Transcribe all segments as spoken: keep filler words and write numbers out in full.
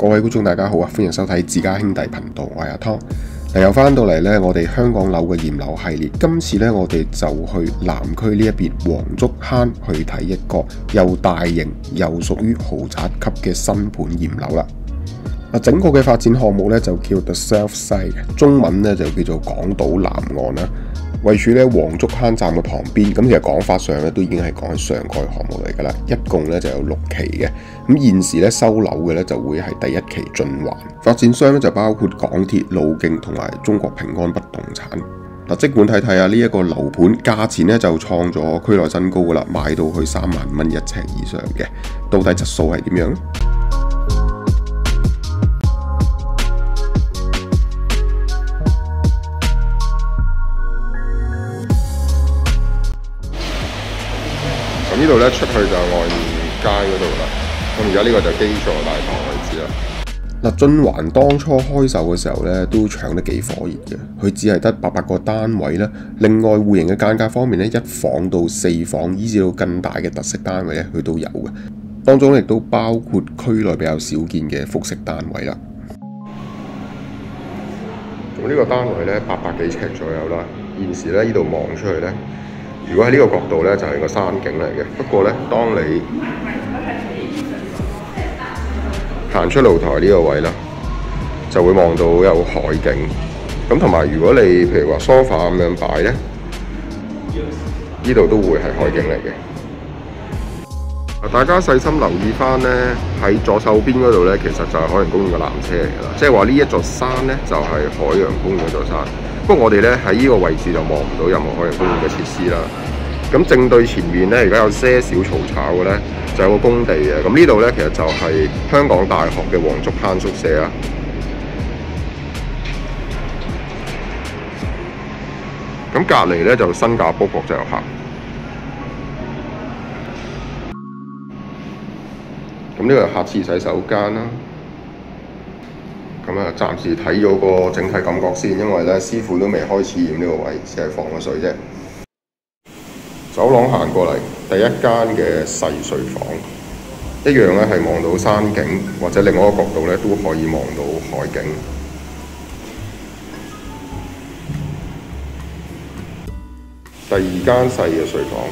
各位觀眾大家好啊，歡迎收睇自家兄弟頻道，我係阿湯。嗱，又翻到嚟呢，我哋香港樓嘅驗樓系列，今次呢，我哋就去南區呢一邊黃竹坑去睇一個又大型又屬於豪宅級嘅新盤驗樓啦。整個嘅發展項目呢，就叫 The South Side， 中文呢，就叫做港島南岸啦。位處咧黃竹坑站嘅旁邊，咁其實講法上咧都已經係講緊上蓋項目嚟㗎啦。一共咧就有六期嘅，咁現時咧收樓嘅咧就會係第一期晉環，發展商咧就包括港鐵、路徑同埋中國平安不動產。嗱，即管睇睇啊，呢一個樓盤價錢咧就創咗區內新高㗎啦，賣到去三萬蚊一尺以上嘅，到底質素係點樣？呢度咧出去就係外面街嗰度啦，咁而家呢個就基座大堂位置啦。嗱，晉環當初開售嘅時候咧，都搶得幾火熱嘅，佢只係得八百個單位啦。另外戶型嘅間隔方面咧，一房到四房，以至到更大嘅特色單位咧，佢都有嘅。當中亦都包括區內比較少見嘅複式單位啦。咁呢個單位咧八百幾尺左右啦，現時咧呢度望出去咧。如果喺呢個角度咧，就係個山景嚟嘅。不過咧，當你行出露台呢個位啦，就會望到有海景。咁同埋，如果你譬如話梳化咁樣擺咧，呢度都會係海景嚟嘅。大家細心留意翻咧，喺左手邊嗰度咧，其實就係海洋公園嘅纜車嚟㗎啦。即係話呢一座山咧，就係海洋公園嗰座山。不過我哋咧喺呢個位置就望唔到任何海洋公園嘅設施啦。咁正對前面咧，而家有些少嘈吵嘅咧，就有個工地嘅。咁呢度咧，其實就係香港大學嘅黃竹坑宿舍啦。咁隔離咧就新加坡國際學校。咁呢個係客廁洗手間啦。咁啊，暫時睇咗個整體感覺先，因為咧師傅都未開始驗呢個位，只係放個水啫。走廊行過嚟，第一間嘅細睡房，一樣咧係望到山景，或者另外一個角度咧都可以望到海景。第二間細嘅睡房，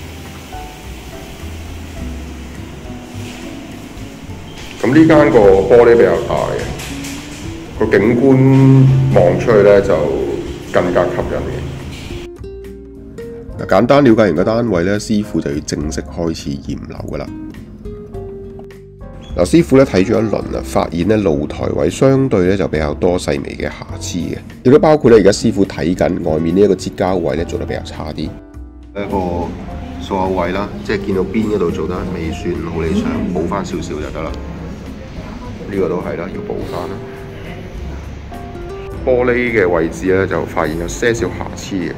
咁呢間個玻璃比較大嘅。個景觀望出去咧就更加吸引嘅。嗱，簡單了解完個單位咧，師傅就要正式開始驗樓噶啦。嗱，師傅咧睇咗一輪啊，發現咧露台位相對咧就比較多細微嘅瑕疵嘅，亦都包括咧而家師傅睇緊外面呢一個接交位咧做得比較差啲。一個掃口位啦，即係見到邊嗰度做得未算好理想，補翻少少就得啦。呢個都係啦，要補翻啦。玻璃嘅位置咧，就發現有些少瑕疵嘅。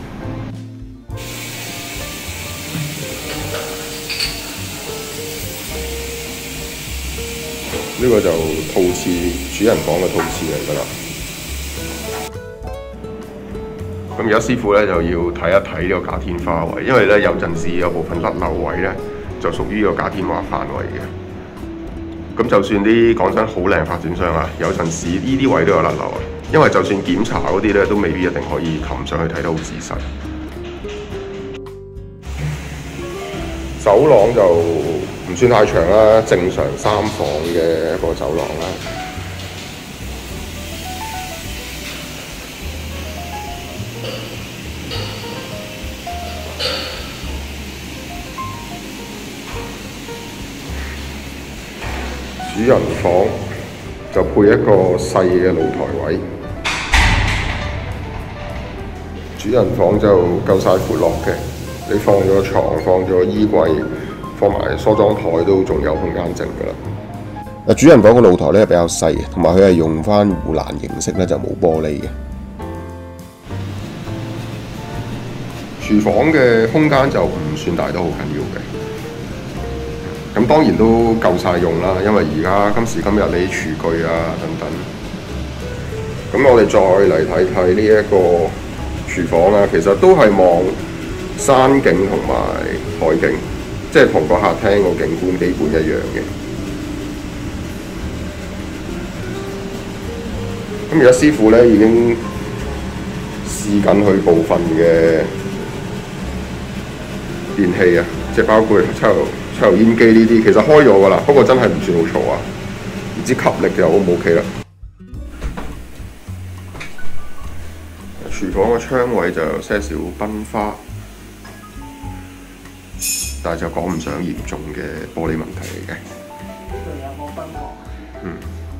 呢個就套廁，主人房嘅套廁嚟㗎啦。咁而家師傅咧就要睇一睇呢個假天花位，因為咧有陣時有部分甩漏位咧就屬於呢個假天花範圍嘅。咁就算啲講真好靚發展商啊，有陣時呢啲位都有甩漏啊。因為就算檢查嗰啲咧，都未必一定可以擒上去睇得好仔細。走廊就唔算太長啦，正常三房嘅一個走廊啦。主人房就配一個細嘅露台位。主人房就夠晒闊落嘅，你放咗床、放咗衣櫃、放埋梳妝台都仲有空間剩㗎啦。嗱，主人房個露台咧比較細嘅，同埋佢係用翻護欄形式咧，就冇玻璃嘅。廚房嘅空間就唔算大得好緊要嘅。咁當然都夠晒用啦，因為而家今時今日你廚具啊等等。咁我哋再嚟睇睇呢一個廚房啊，其實都係望山景同埋海景，即係同個客廳個景觀基本一樣嘅。 咁而家師傅咧已經試緊佢部分嘅電器啊，即係包括抽油抽油煙機呢啲，其實開咗㗎啦，不過真係唔算好嘈啊，唔知吸力就 O 唔 OK 啦。廚房個窗位就有些少崩花，但係就講唔上嚴重嘅玻璃問題嚟嘅。 呢度有冇崩殼？ 嗯。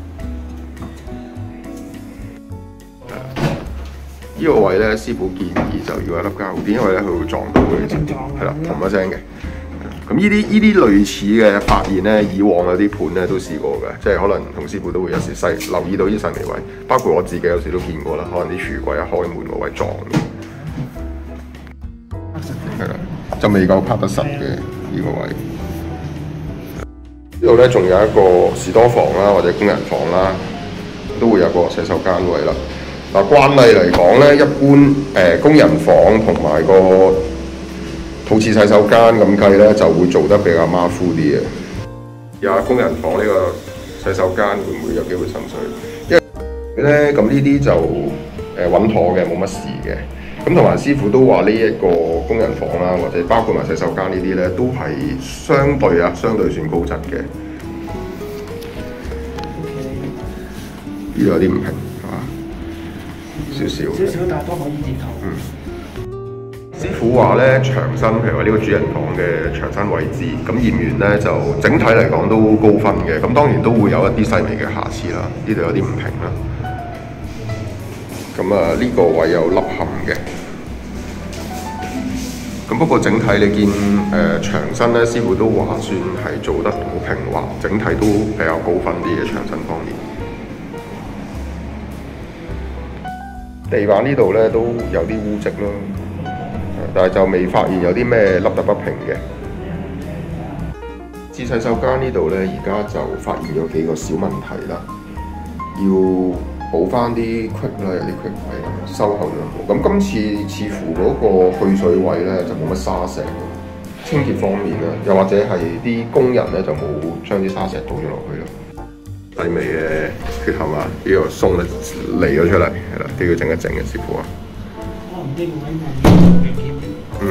呢、這個位咧，師傅建議就要一粒膠好啲，因為咧佢會撞到嘅，係啦，嘭一聲嘅。咁呢啲呢啲類似嘅發現咧，以往有啲盤咧都試過嘅，即係可能同師傅都會有時細留意到啲細微位，包括我自己有時都見過啦，可能啲櫥櫃一開門個位撞嘅，係啦，就未夠拍得實嘅呢個位。呢度咧仲有一個士多房啦，或者工人房啦，都會有個洗手間位啦。嗱，慣例嚟講咧，一般誒、呃、工人房同埋個套廁洗手間咁計咧，就會做得比較馬虎啲嘅。有工人房呢個洗手間會唔會有機會滲水？因為咧咁呢啲就誒穩妥嘅，冇乜事嘅。咁同埋師傅都話呢一個工人房啦，或者包括埋洗手間呢啲咧，都係相對啊，相對算高質嘅。呢度有啲唔平。少少， 少少，但係都可以接受。 嗯，師傅話咧，牆身譬如話呢個主人房嘅牆身位置，咁驗完咧就整體嚟講都高分嘅。咁當然都會有一啲細微嘅瑕疵啦，呢度有啲唔平啦。咁啊，呢個位有凹陷嘅。咁不過整體你見誒、呃、牆身咧，師傅都話算係做得好平滑，整體都比較高分啲嘅牆身方面。地板呢度咧都有啲污跡咯，但係就未發現有啲咩凹凸不平嘅。至洗手間呢度咧，而家就發現咗幾個小問題啦，要補翻啲隙啦，有啲隙位收後兩步。咁今次似乎嗰個去水位咧就冇乜沙石，清潔方面啊，又或者係啲工人咧就冇將啲沙石倒咗落去咯。細微嘅缺陷啊，呢、這個鬆咧嚟咗出嚟，係啦，都要整一整嘅師傅啊。 可能呢個位明顯啲。 嗯。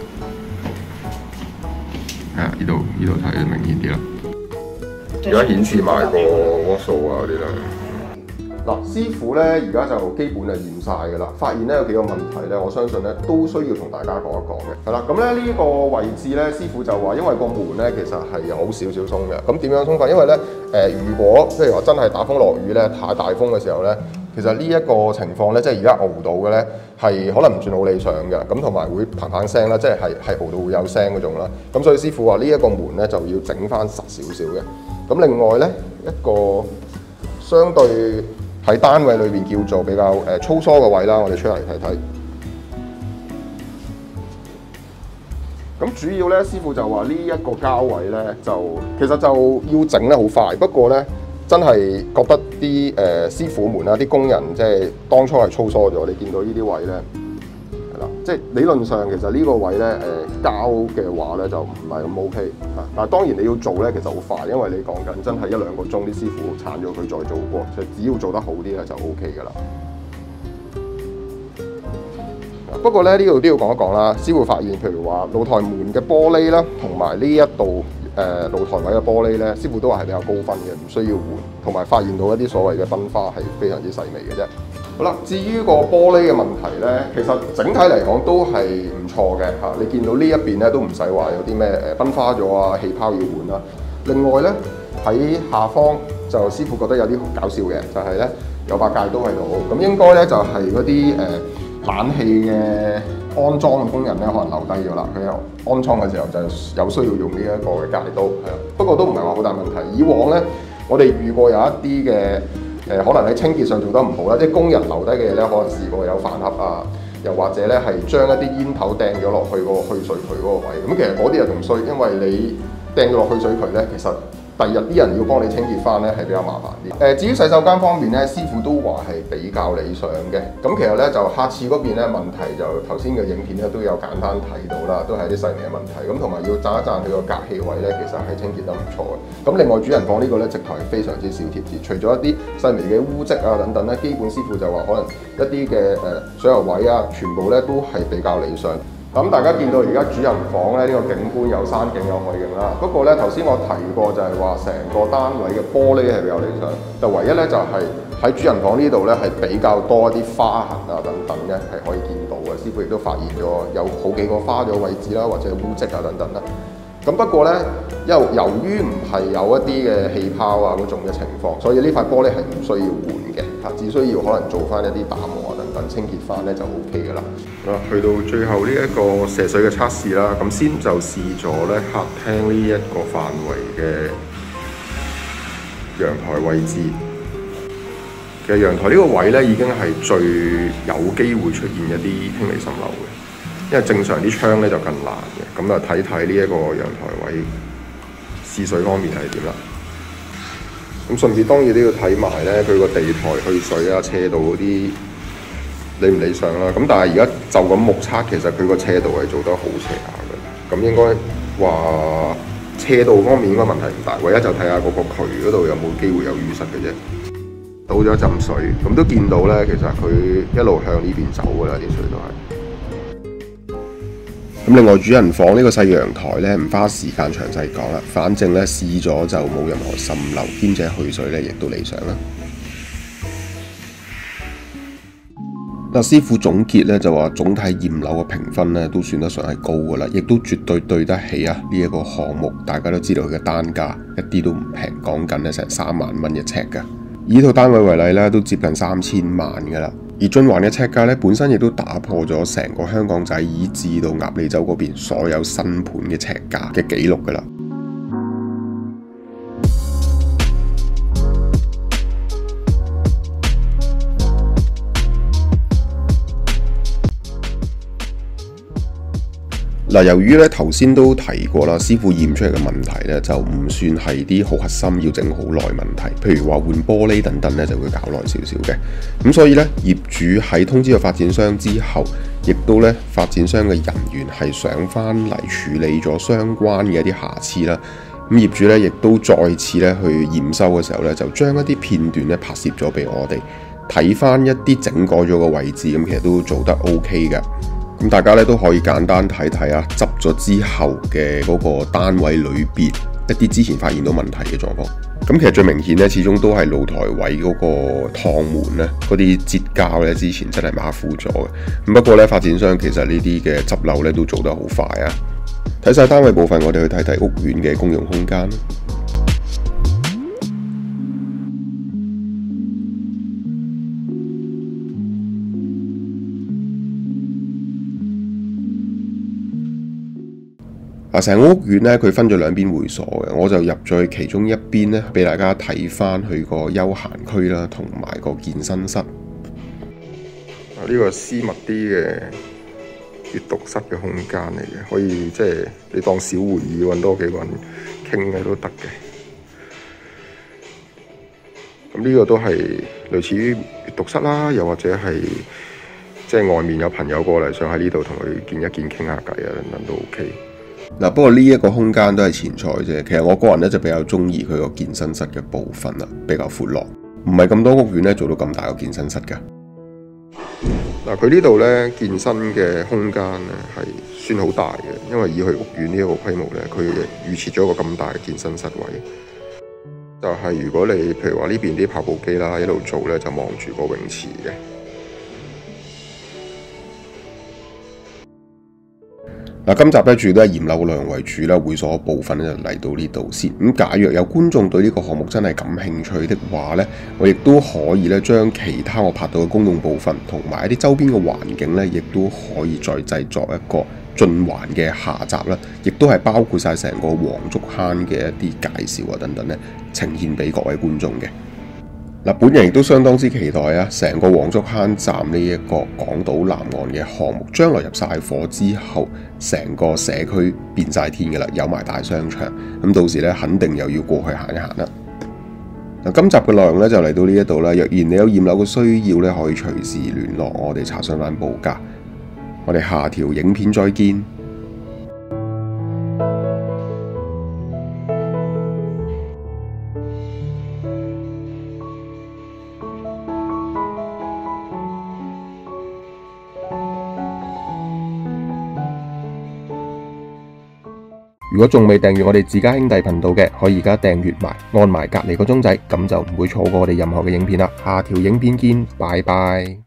係啊，呢度呢度睇明顯啲啦。而家顯示埋個鍋數啊嗰啲啦。嗱，師傅咧而家就基本係驗晒㗎啦，發現咧有幾個問題咧，我相信咧都需要同大家講一講嘅。係啦，咁咧呢個位置咧，師傅就話因為個門咧其實係有少少鬆嘅。咁點樣鬆法？因為咧誒、呃，如果譬如話真係打風落雨咧，太大風嘅時候咧，其實呢一個情況咧，即係而家熬到嘅咧，係可能唔算好理想嘅。咁同埋會嘭嘭聲啦，即係係係熬到會有聲嗰種啦。咁所以師傅話呢一個門咧就要整翻實少少嘅。咁另外咧一個相對喺單位裏邊叫做比較誒粗疏嘅位啦，我哋出嚟睇睇。咁主要咧，師傅就話呢一個膠位咧，就其實就要整得好快。不過咧，真係覺得啲誒、呃、師傅們啦、啲工人即係當初係粗疏咗。你見到呢啲位咧，係啦，即係理論上其實呢個位咧誒、呃、膠嘅話咧就唔係咁 OK 嚇。但係當然你要做咧，其實好快，因為你講緊真係一兩個鐘，啲師傅鏟咗佢再做過，就只要做得好啲咧就 OK 㗎啦。不過咧呢度都要講一講啦，師傅發現譬如話露台門嘅玻璃啦，同埋呢一度誒露台位嘅玻璃咧，師傅都話係比較高分嘅，唔需要換。同埋發現到一啲所謂嘅崩花係非常之細微嘅啫。好啦，至於個玻璃嘅問題咧，其實整體嚟講都係唔錯嘅嚇。你見到呢一邊咧都唔使話有啲咩誒崩花咗啊，氣泡要換啦。另外咧喺下方就師傅覺得有啲搞笑嘅，就係、是、咧有把戒刀喺度，咁應該咧就係嗰啲誒冷氣嘅安裝嘅工人咧，可能留低咗啦。佢安裝嘅時候就有需要用呢一個嘅戒刀，係啦。不過都唔係話好大問題。以往咧我哋遇過有一啲嘅。誒可能喺清潔上做得唔好啦，即係工人留低嘅嘢咧，可能試過有飯盒啊，又或者咧係將一啲煙頭掟咗落去嗰個去水渠嗰個位。咁其實嗰啲又仲衰，因為你掟咗落去水渠咧，其實第日啲人要幫你清潔翻咧係比較麻煩啲。誒、呃，至於洗手間方面咧，師傅都話係比較理想嘅。咁其實咧就客廁嗰邊咧問題就頭先嘅影片咧都有簡單睇到啦，都係啲細微嘅問題。咁同埋要讚一讚佢個隔氣位咧，其實係清潔得唔錯嘅。咁另外主人房呢個咧直頭係非常之少貼紙，除咗一啲細微嘅污漬啊等等咧，基本師傅就話可能一啲嘅誒水喉位啊，全部咧都係比較理想。咁大家見到而家主人房咧，呢、這個景觀有山景有海景啦。不過咧，頭先我提過就係話成個單位嘅玻璃係比較理想，就唯一咧就係、是、喺主人房呢度咧係比較多一啲花痕啊等等嘅係可以見到嘅。師傅亦都發現咗有好幾個花咗位置啦，或者污漬啊等等啦。咁不過咧，因為由於唔係有一啲嘅氣泡啊嗰種嘅情況，所以呢塊玻璃係唔需要換嘅，嚇，只需要可能做翻一啲打磨啊等等清潔翻咧就 O K 噶啦。啊，去到最後呢一個射水嘅測試啦，咁先就試咗咧客廳呢一個範圍嘅陽台位置。其實陽台呢個位咧已經係最有機會出現一啲輕微滲漏嘅。因為正常啲窗咧就更難嘅，咁啊睇睇呢一個陽台位試水方面係點啦。咁順便當然都要睇埋咧佢個地台去水啊、斜度嗰啲理唔理想啦。咁但係而家就咁目測，其實佢個斜度係做得好斜下嘅。咁應該話斜度方面應該問題唔大，唯一就睇下嗰個渠嗰度有冇機會有淤塞嘅啫。倒咗一浸水，咁都見到咧，其實佢一路向呢邊走㗎啦，啲水都係。咁另外主人房呢個細陽台咧，唔花時間詳細講啦，反正咧試咗就冇任何滲漏，兼且去水咧亦都理想啦。嗱，師傅總結咧就話總體驗樓嘅評分咧都算得上係高噶啦，亦都絕對對得起啊呢一個項目。大家都知道佢嘅單價一啲都唔平，講緊咧成三萬蚊一尺噶。以套單位為例咧，都接近三千萬噶啦。而俊環嘅尺價咧，本身亦都打破咗成個香港仔以至到鴨脷洲嗰邊所有新盤嘅尺價嘅紀錄㗎啦。嗱，由於咧頭先都提過啦，師傅驗出嚟嘅問題咧就唔算係啲好核心要整好耐問題，譬如話換玻璃等等咧就會搞耐少少嘅。咁所以咧業主喺通知咗發展商之後，亦都咧發展商嘅人員係上翻嚟處理咗相關嘅一啲瑕疵啦。咁業主咧亦都再次咧去驗收嘅時候咧，就將一啲片段咧拍攝咗俾我哋睇翻一啲整改咗個位置，咁其實都做得 O K 嘅。咁大家咧都可以簡單睇睇啊，執咗之後嘅嗰個單位裏邊一啲之前發現到問題嘅狀況。咁其實最明顯咧，始終都係露台位嗰個趟門咧，嗰啲接膠咧之前真係馬虎咗嘅。咁不過咧，發展商其實呢啲嘅執漏咧都做得好快啊。睇晒單位部分，我哋去睇睇屋苑嘅公用空間。成個屋苑咧，佢分咗兩邊會所嘅，我就入咗去其中一邊咧，俾大家睇翻佢個休閒區啦，同埋個健身室。啊，呢個私密啲嘅閱讀室嘅空間嚟嘅，可以即係你當小會議揾多幾個人傾嘅都得嘅。咁呢個都係類似於閱讀室啦，又或者係即係外面有朋友過嚟，想喺呢度同佢見一見傾下偈啊，等等都 OK。嗱，不過呢一個空間都係前菜啫。其實我個人咧就比較中意佢個健身室嘅部分啦，比較闊落，唔係咁多屋苑咧做到咁大個健身室㗎。嗱，佢呢度咧健身嘅空間咧係算好大嘅，因為以佢屋苑呢一個規模咧，佢預設咗一個咁大嘅健身室位。就係、是、如果你譬如話呢邊啲跑步機啦，一路做咧就望住個泳池嘅。嗱，今集咧主要都係驗樓內容為主啦，會所部分咧就嚟到呢度先。咁假若有觀眾對呢個項目真係感興趣的話咧，我亦都可以咧將其他我拍到嘅公用部分同埋一啲周邊嘅環境咧，亦都可以再製作一個進環嘅下集啦，亦都係包括晒成個黃竹坑嘅一啲介紹啊等等咧，呈現俾各位觀眾嘅。 嗱，本人亦都相當之期待啊！成個黃竹坑站呢一個港島南岸嘅項目，將來入晒伙之後，成個社區變晒天嘅啦，有埋大商場。咁到時咧，肯定又要過去行一行啦。嗱，今集嘅內容咧就嚟到呢一度啦。若然你有驗樓嘅需要咧，可以隨時聯絡我哋查詢翻報價。我哋下條影片再見。如果仲未訂閱我哋自家兄弟頻道嘅，可以而家訂閱埋，按埋隔離個鐘仔，咁就唔會錯過我哋任何嘅影片啦。下條影片見，拜拜。